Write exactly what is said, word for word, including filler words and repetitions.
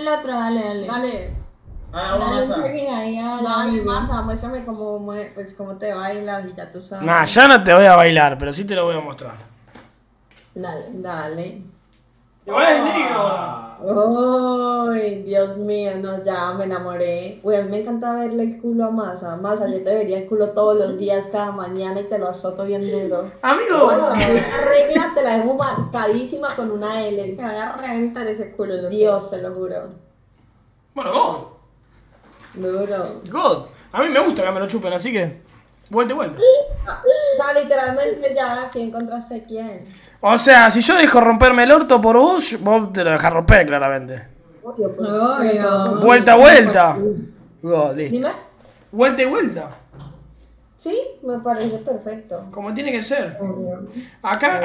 El otro, dale, dale. Dale. Ah, una Dale un masa. pequeño ahí a la Dale, Vivi. masa, muéstrame cómo, mue- pues, cómo te bailas y ya tú sabes. Nah, yo no te voy a bailar, pero sí te lo voy a mostrar. Dale. Dale. Igual es negro ahora. Ay, Dios mío, no, ya me enamoré. Uy, a mí me encanta verle el culo a Masa. Masa, yo te vería el culo todos los días, cada mañana y te lo azoto bien duro. Amigo. Bueno, esa regla te la dejo marcadísima con una Te L. van a reventar ese culo, loco. Dios, te lo juro. Bueno, God. Duro. God. A mí me gusta que me lo chupen, así que. Vuelta y vuelta. Ah, o sea, literalmente ya, ¿quién encontraste quién? O sea, si yo dejo romperme el orto por vos, vos te lo dejás romper, claramente. Obvio, pues. Obvio. Vuelta a vuelta. God, listo. Dime. Vuelta y vuelta. Sí, me parece perfecto. Como tiene que ser. Obvio. Acá.